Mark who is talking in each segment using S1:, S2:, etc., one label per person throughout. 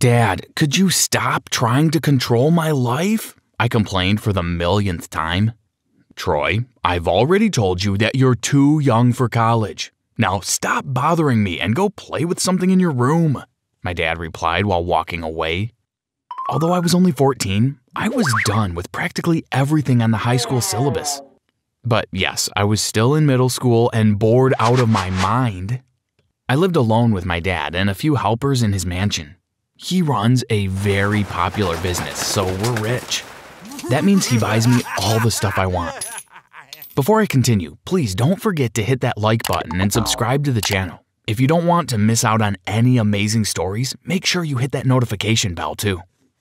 S1: Dad, could you stop trying to control my life? I complained for the millionth time. Troy, I've already told you that you're too young for college. Now stop bothering me and go play with something in your room, my dad replied while walking away. Although I was only 14, I was done with practically everything on the high school syllabus. But yes, I was still in middle school and bored out of my mind. I lived alone with my dad and a few helpers in his mansion. He runs a very popular business, so we're rich. That means he buys me all the stuff I want. Before I continue, please don't forget to hit that like button and subscribe to the channel. If you don't want to miss out on any amazing stories, make sure you hit that notification bell too.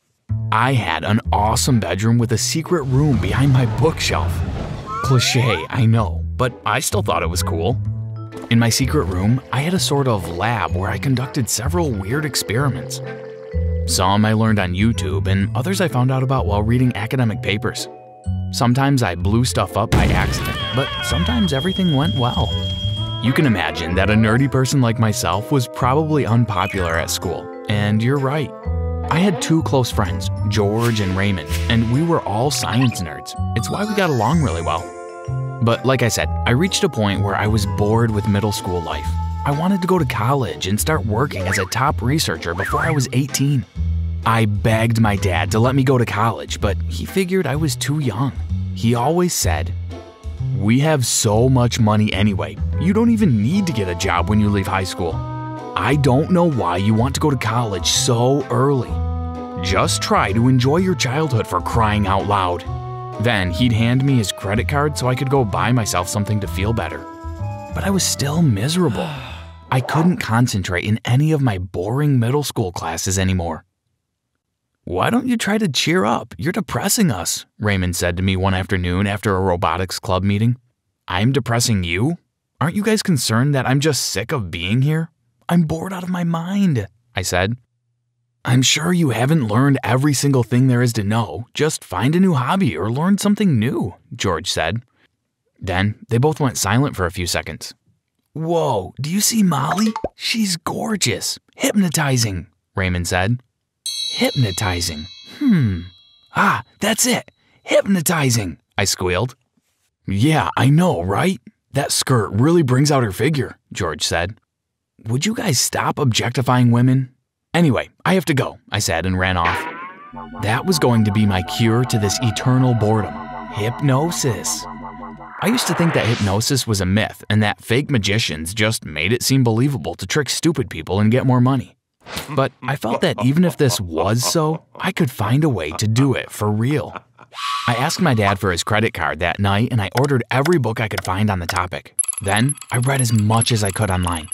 S1: I had an awesome bedroom with a secret room behind my bookshelf. Cliché, I know, but I still thought it was cool. In my secret room, I had a sort of lab where I conducted several weird experiments. Some I learned on YouTube and others I found out about while reading academic papers. Sometimes I blew stuff up by accident, but sometimes everything went well. You can imagine that a nerdy person like myself was probably unpopular at school, and you're right. I had two close friends, George and Raymond, and we were all science nerds. It's why we got along really well. But like I said, I reached a point where I was bored with middle school life. I wanted to go to college and start working as a top researcher before I was 18. I begged my dad to let me go to college, but he figured I was too young. He always said, "We have so much money anyway, you don't even need to get a job when you leave high school. I don't know why you want to go to college so early. Just try to enjoy your childhood for crying out loud." Then he'd hand me his credit card so I could go buy myself something to feel better. But I was still miserable. I couldn't concentrate in any of my boring middle school classes anymore. "Why don't you try to cheer up? You're depressing us," Raymond said to me one afternoon after a robotics club meeting. "I'm depressing you? Aren't you guys concerned that I'm just sick of being here? I'm bored out of my mind," I said. "I'm sure you haven't learned every single thing there is to know. Just find a new hobby or learn something new," George said. Then they both went silent for a few seconds. "Whoa, do you see Molly? She's gorgeous. Hypnotizing," Raymond said. "Hypnotizing? Ah, that's it. Hypnotizing," I squealed. "Yeah, I know, right? That skirt really brings out her figure," George said. "Would you guys stop objectifying women? Anyway, I have to go," I said and ran off. That was going to be my cure to this eternal boredom. Hypnosis. I used to think that hypnosis was a myth and that fake magicians just made it seem believable to trick stupid people and get more money. But I felt that even if this was so, I could find a way to do it for real. I asked my dad for his credit card that night and I ordered every book I could find on the topic. Then I read as much as I could online.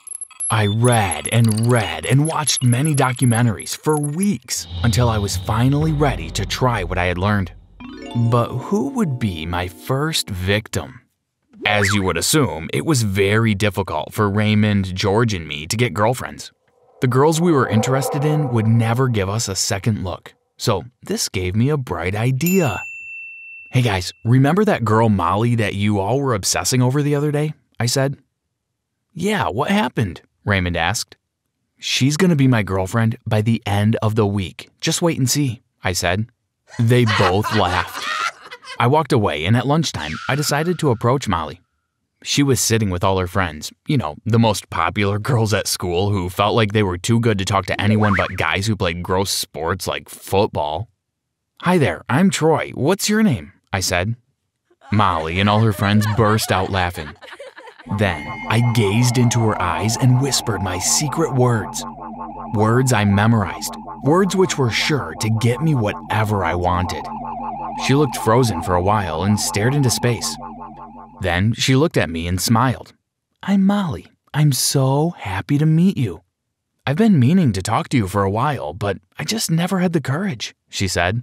S1: I read and watched many documentaries for weeks until I was finally ready to try what I had learned. But who would be my first victim? As you would assume, it was very difficult for Raymond, George, and me to get girlfriends. The girls we were interested in would never give us a second look. So this gave me a bright idea. "Hey guys, remember that girl Molly that you all were obsessing over the other day?" I said. "Yeah, what happened?" Raymond asked. "She's gonna be my girlfriend by the end of the week. Just wait and see," I said. They both laughed. I walked away and at lunchtime, I decided to approach Molly. She was sitting with all her friends, you know, the most popular girls at school who felt like they were too good to talk to anyone but guys who played gross sports like football. "Hi there, I'm Troy. What's your name?" I said. Molly and all her friends burst out laughing. Then I gazed into her eyes and whispered my secret words. Words I memorized. Words which were sure to get me whatever I wanted. She looked frozen for a while and stared into space. Then she looked at me and smiled. "I'm Molly. I'm so happy to meet you. I've been meaning to talk to you for a while, but I just never had the courage," she said.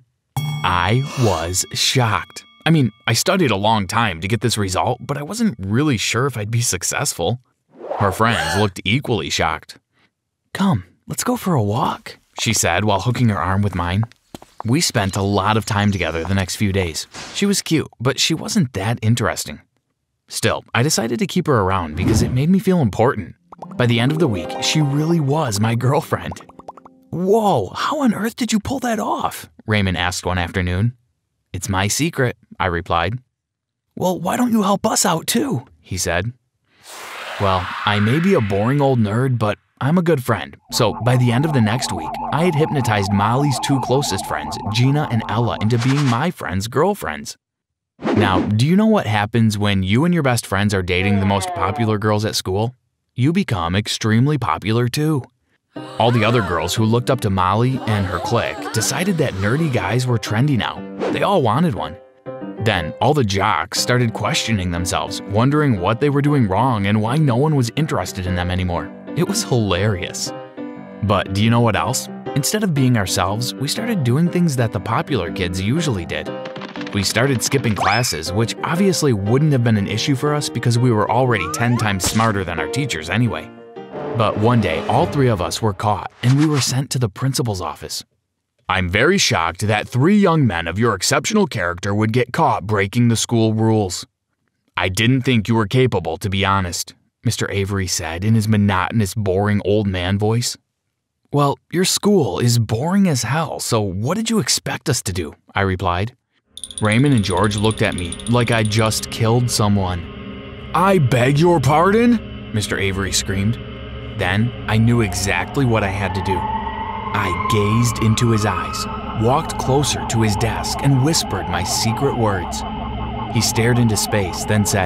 S1: I was shocked. I mean, I studied a long time to get this result, but I wasn't really sure if I'd be successful. Her friends looked equally shocked. "Come, let's go for a walk," she said while hooking her arm with mine. We spent a lot of time together the next few days. She was cute, but she wasn't that interesting. Still, I decided to keep her around because it made me feel important. By the end of the week, she really was my girlfriend. Whoa, how on earth did you pull that off? Raymond asked one afternoon. It's my secret, I replied. Well, why don't you help us out too? He said. Well, I may be a boring old nerd, but I'm a good friend. So by the end of the next week, I had hypnotized Molly's two closest friends, Gina and Ella, into being my friends' girlfriends. Now, do you know what happens when you and your best friends are dating the most popular girls at school? You become extremely popular too. All the other girls who looked up to Molly and her clique decided that nerdy guys were trendy now. They all wanted one. Then, all the jocks started questioning themselves, wondering what they were doing wrong and why no one was interested in them anymore. It was hilarious. But do you know what else? Instead of being ourselves, we started doing things that the popular kids usually did. We started skipping classes, which obviously wouldn't have been an issue for us because we were already 10 times smarter than our teachers anyway. But one day, all three of us were caught and we were sent to the principal's office. I'm very shocked that 3 young men of your exceptional character would get caught breaking the school rules. I didn't think you were capable, to be honest, Mr. Avery said in his monotonous, boring old man voice. Well, your school is boring as hell, so what did you expect us to do? I replied. Raymond and George looked at me like I'd just killed someone. I beg your pardon? Mr. Avery screamed. Then I knew exactly what I had to do. I gazed into his eyes, walked closer to his desk, and whispered my secret words. He stared into space, then said,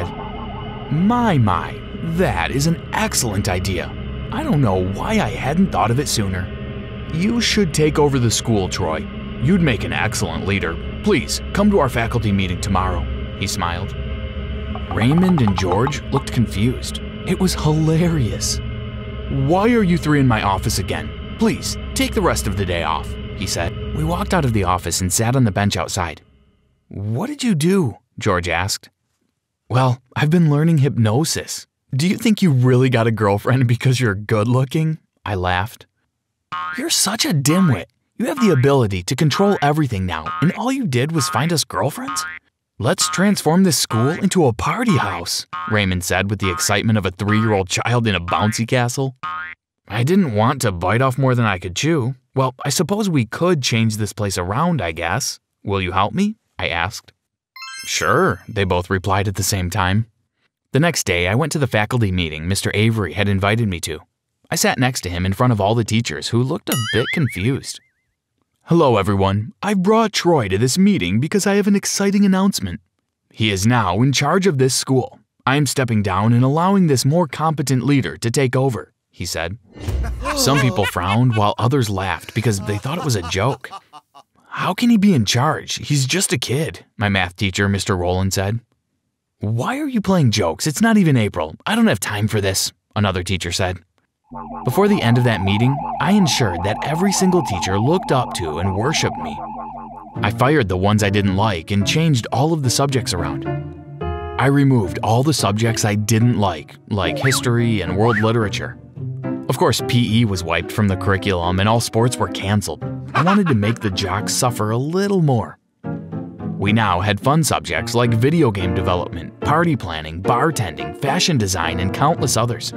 S1: My, that is an excellent idea. I don't know why I hadn't thought of it sooner. You should take over the school, Troy. You'd make an excellent leader. Please, come to our faculty meeting tomorrow, he smiled. Raymond and George looked confused. It was hilarious. Why are you 3 in my office again? Please, take the rest of the day off, he said. We walked out of the office and sat on the bench outside. What did you do? George asked. Well, I've been learning hypnosis. Do you think you really got a girlfriend because you're good looking? I laughed. You're such a dimwit. You have the ability to control everything now, and all you did was find us girlfriends? Let's transform this school into a party house, Raymond said with the excitement of a 3-year-old child in a bouncy castle. I didn't want to bite off more than I could chew. Well, I suppose we could change this place around, I guess. Will you help me? I asked. Sure, they both replied at the same time. The next day, I went to the faculty meeting Mr. Avery had invited me to. I sat next to him in front of all the teachers who looked a bit confused. Hello, everyone. I brought Troy to this meeting because I have an exciting announcement. He is now in charge of this school. I am stepping down and allowing this more competent leader to take over, he said. Some people frowned while others laughed because they thought it was a joke. How can he be in charge? He's just a kid, my math teacher, Mr. Rowland, said. Why are you playing jokes? It's not even April. I don't have time for this, another teacher said. Before the end of that meeting, I ensured that every single teacher looked up to and worshipped me. I fired the ones I didn't like and changed all of the subjects around. I removed all the subjects I didn't like history and world literature. Of course, PE was wiped from the curriculum and all sports were canceled. I wanted to make the jocks suffer a little more. We now had fun subjects like video game development, party planning, bartending, fashion design, and countless others.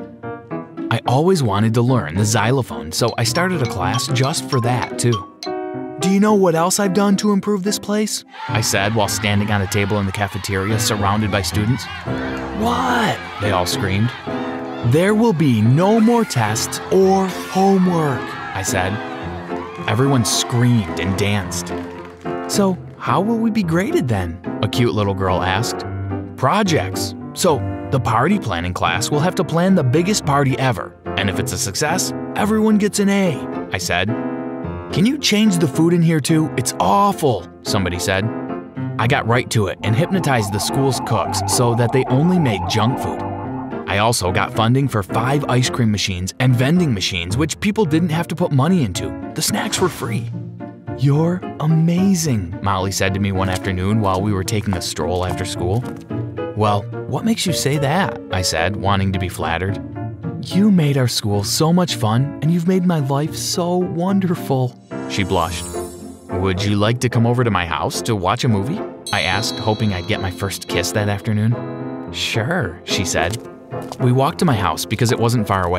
S1: I always wanted to learn the xylophone, so I started a class just for that, too. Do you know what else I've done to improve this place? I said while standing on a table in the cafeteria surrounded by students. What? They all screamed. There will be no more tests or homework, I said. Everyone screamed and danced. So, how will we be graded then? A cute little girl asked. Projects. So, the party planning class will have to plan the biggest party ever, and if it's a success, everyone gets an A, I said. Can you change the food in here too? It's awful, somebody said. I got right to it and hypnotized the school's cooks so that they only made junk food. I also got funding for 5 ice cream machines and vending machines which people didn't have to put money into. The snacks were free. You're amazing, Molly said to me one afternoon while we were taking a stroll after school. Well, what makes you say that? I said, wanting to be flattered. You made our school so much fun, and you've made my life so wonderful. She blushed. Would you like to come over to my house to watch a movie? I asked, hoping I'd get my first kiss that afternoon. Sure, she said. We walked to my house because it wasn't far away.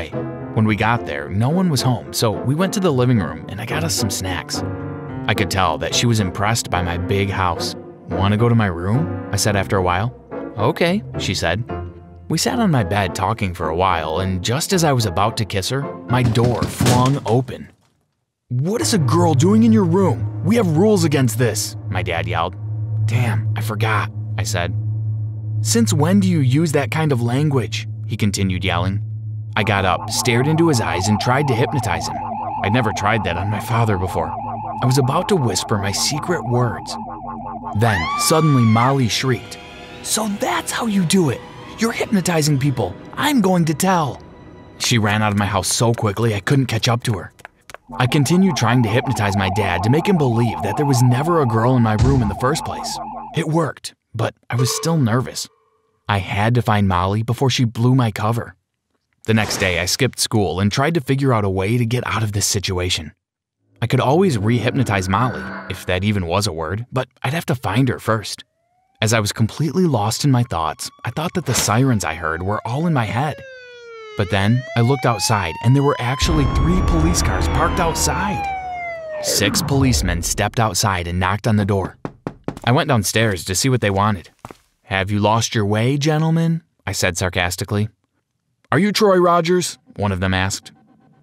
S1: When we got there, no one was home, so we went to the living room and I got us some snacks. I could tell that she was impressed by my big house. "Want to go to my room?" I said after a while. "Okay," she said. We sat on my bed talking for a while, and just as I was about to kiss her, my door flung open. "What is a girl doing in your room? We have rules against this," my dad yelled. "Damn, I forgot," I said. "Since when do you use that kind of language?" he continued yelling. I got up, stared into his eyes, and tried to hypnotize him. I'd never tried that on my father before. I was about to whisper my secret words. Then, suddenly Molly shrieked, "So that's how you do it! You're hypnotizing people! I'm going to tell!" She ran out of my house so quickly I couldn't catch up to her. I continued trying to hypnotize my dad to make him believe that there was never a girl in my room in the first place. It worked, but I was still nervous. I had to find Molly before she blew my cover. The next day, I skipped school and tried to figure out a way to get out of this situation. I could always re-hypnotize Molly, if that even was a word, but I'd have to find her first. As I was completely lost in my thoughts, I thought that the sirens I heard were all in my head. But then, I looked outside and there were actually 3 police cars parked outside. 6 policemen stepped outside and knocked on the door. I went downstairs to see what they wanted. "Have you lost your way, gentlemen?" I said sarcastically. "Are you Troy Rogers?" one of them asked.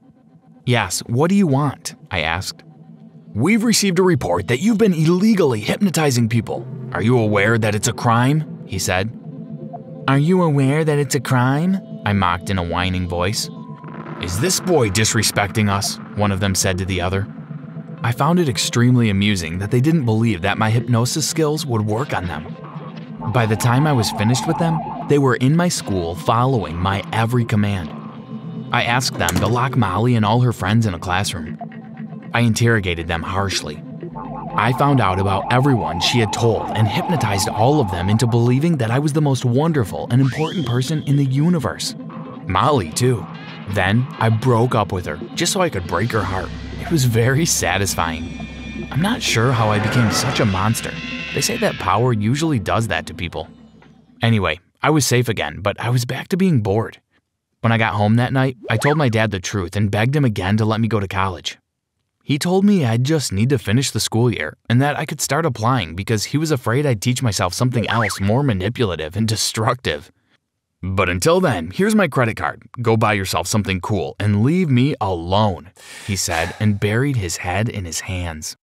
S1: "Yes, what do you want?" I asked. "We've received a report that you've been illegally hypnotizing people. Are you aware that it's a crime?" he said. "Are you aware that it's a crime?" I mocked in a whining voice. "Is this boy disrespecting us?" one of them said to the other. I found it extremely amusing that they didn't believe that my hypnosis skills would work on them. By the time I was finished with them, they were in my school following my every command. I asked them to lock Molly and all her friends in a classroom. I interrogated them harshly. I found out about everyone she had told and hypnotized all of them into believing that I was the most wonderful and important person in the universe. Molly, too. Then I broke up with her just so I could break her heart. It was very satisfying. I'm not sure how I became such a monster. They say that power usually does that to people. Anyway, I was safe again, but I was back to being bored. When I got home that night, I told my dad the truth and begged him again to let me go to college. He told me I'd just need to finish the school year and that I could start applying because he was afraid I'd teach myself something else more manipulative and destructive. "But until then, here's my credit card. Go buy yourself something cool and leave me alone," he said and buried his head in his hands.